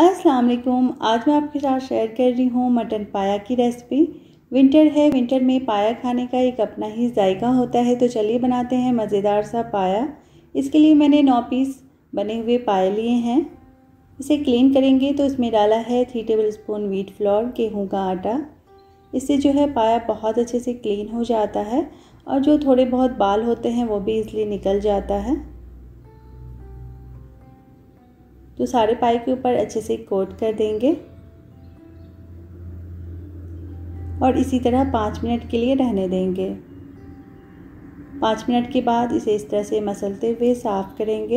अस्सलाम वालेकुम। आज मैं आपके साथ शेयर कर रही हूँ मटन पाया की रेसिपी। विंटर है, विंटर में पाया खाने का एक अपना ही जायका होता है। तो चलिए बनाते हैं मज़ेदार सा पाया। इसके लिए मैंने 9 पीस बने हुए पाए लिए हैं। इसे क्लीन करेंगे तो इसमें डाला है 3 टेबलस्पून व्हीट फ्लोर, गेहूँ का आटा। इससे जो है पाया बहुत अच्छे से क्लीन हो जाता है और जो थोड़े बहुत बाल होते हैं वो भी इसलिए निकल जाता है। तो सारे पाए के ऊपर अच्छे से कोट कर देंगे और इसी तरह 5 मिनट के लिए रहने देंगे। 5 मिनट के बाद इसे इस तरह से मसलते हुए साफ करेंगे।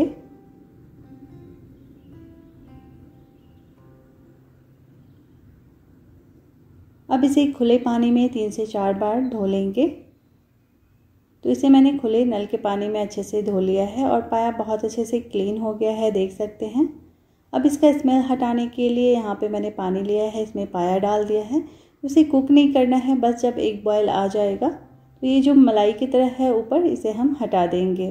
अब इसे खुले पानी में 3 से 4 बार धो लेंगे। तो इसे मैंने खुले नल के पानी में अच्छे से धो लिया है और पाया बहुत अच्छे से क्लीन हो गया है, देख सकते हैं। अब इसका स्मेल हटाने के लिए यहाँ पे मैंने पानी लिया है, इसमें पाया डाल दिया है। उसे कुक नहीं करना है, बस जब एक बॉयल आ जाएगा तो ये जो मलाई की तरह है ऊपर, इसे हम हटा देंगे।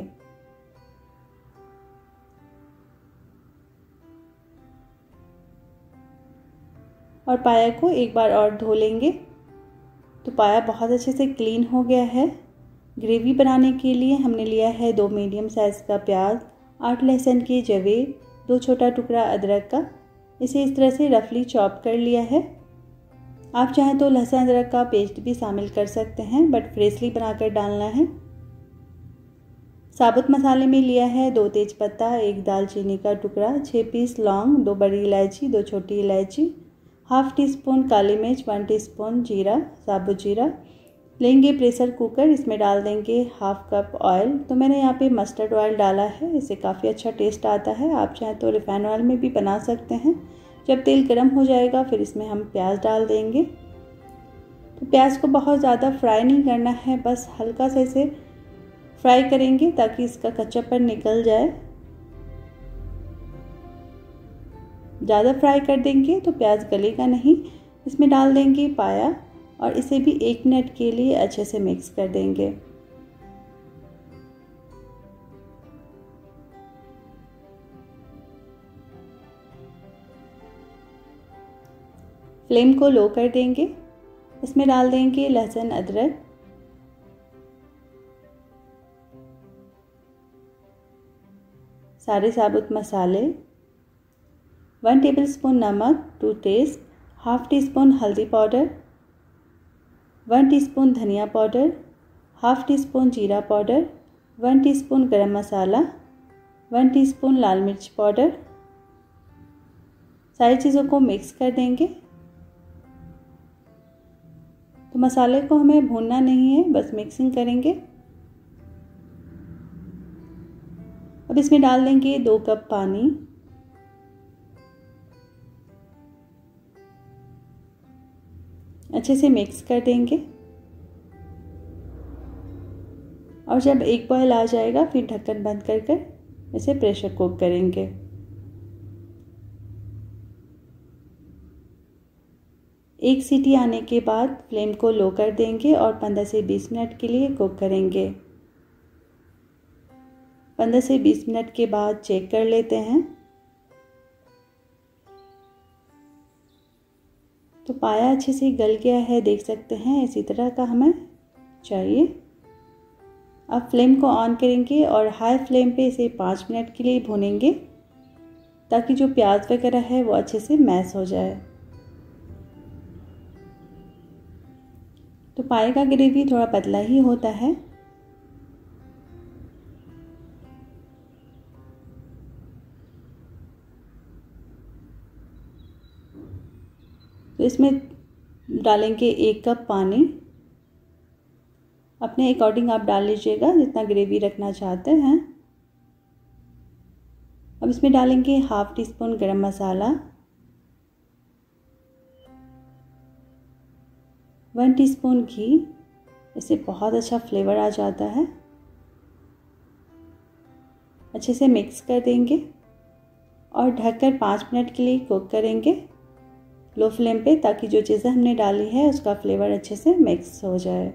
और पाया को एक बार और धो लेंगे। तो पाया बहुत अच्छे से क्लीन हो गया है। ग्रेवी बनाने के लिए हमने लिया है 2 मीडियम साइज़ का प्याज, 8 लहसुन की जवे, 2 छोटा टुकड़ा अदरक का। इसे इस तरह से रफली चॉप कर लिया है। आप चाहें तो लहसुन अदरक का पेस्ट भी शामिल कर सकते हैं, बट फ्रेशली बनाकर डालना है। साबुत मसाले में लिया है 2 तेज़पत्ता, 1 दालचीनी का टुकड़ा, 6 पीस लौंग, 2 बड़ी इलायची, 2 छोटी इलायची, हाफ टी स्पून काली मिर्च, 1 टीस्पून जीरा, साबुत जीरा। लेंगे प्रेशर कुकर, इसमें डाल देंगे हाफ कप ऑयल। तो मैंने यहाँ पे मस्टर्ड ऑयल डाला है, इससे काफ़ी अच्छा टेस्ट आता है। आप चाहें तो रिफाइंड ऑयल में भी बना सकते हैं। जब तेल गर्म हो जाएगा फिर इसमें हम प्याज डाल देंगे। तो प्याज को बहुत ज़्यादा फ्राई नहीं करना है, बस हल्का सा इसे फ्राई करेंगे ताकि इसका कच्चापन निकल जाए। ज़्यादा फ्राई कर देंगे तो प्याज गलेगा नहीं। इसमें डाल देंगे पाया और इसे भी 1 मिनट के लिए अच्छे से मिक्स कर देंगे। फ्लेम को लो कर देंगे। इसमें डाल देंगे लहसुन अदरक, सारे साबुत मसाले, 1 टेबलस्पून नमक to taste, half teaspoon हल्दी पाउडर, 1 टीस्पून धनिया पाउडर, हाफ टी स्पून जीरा powder, 1 teaspoon garam masala, 1 teaspoon लाल मिर्च पाउडर। सारी चीज़ों को मिक्स कर देंगे। तो मसाले को हमें भूनना नहीं है, बस मिक्सिंग करेंगे। अब इसमें डाल देंगे 2 कप पानी। अच्छे से मिक्स कर देंगे और जब एक बॉयल आ जाएगा फिर ढक्कन बंद कर इसे प्रेशर कुक करेंगे। एक सीटी आने के बाद फ्लेम को लो कर देंगे और 15 से 20 मिनट के लिए कुक करेंगे। 15 से 20 मिनट के बाद चेक कर लेते हैं। तो पाया अच्छे से गल गया है, देख सकते हैं। इसी तरह का हमें चाहिए। अब फ्लेम को ऑन करेंगे और हाई फ्लेम पे इसे 5 मिनट के लिए भूनेंगे ताकि जो प्याज वगैरह है वो अच्छे से मैश हो जाए। तो पाए का ग्रेवी थोड़ा पतला ही होता है। तो इसमें डालेंगे 1 कप पानी। अपने अकॉर्डिंग आप डाल लीजिएगा जितना ग्रेवी रखना चाहते हैं। अब इसमें डालेंगे हाफ टी स्पून गरम मसाला, 1 टीस्पून घी। इससे बहुत अच्छा फ्लेवर आ जाता है। अच्छे से मिक्स कर देंगे और ढककर 5 मिनट के लिए कुक करेंगे लो फ्लेम पे, ताकि जो चीज़ें हमने डाली है उसका फ्लेवर अच्छे से मिक्स हो जाए।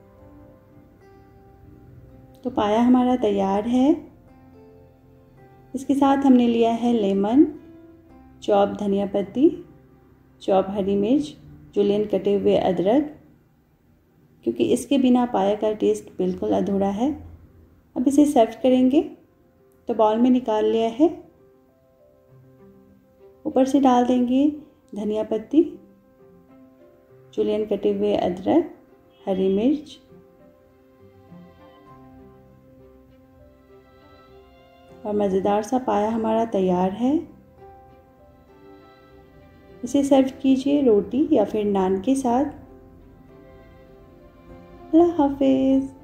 तो पाया हमारा तैयार है। इसके साथ हमने लिया है लेमन, चॉप धनिया पत्ती, चॉप हरी मिर्च, जुलियन कटे हुए अदरक, क्योंकि इसके बिना पाया का टेस्ट बिल्कुल अधूरा है। अब इसे सर्व करेंगे तो बाउल में निकाल लिया है। ऊपर से डाल देंगे धनिया पत्ती, जुलियन कटे हुए अदरक, हरी मिर्च, और मज़ेदार सा पाया हमारा तैयार है। इसे सर्व कीजिए रोटी या फिर नान के साथ। अल्लाह हाफिज़।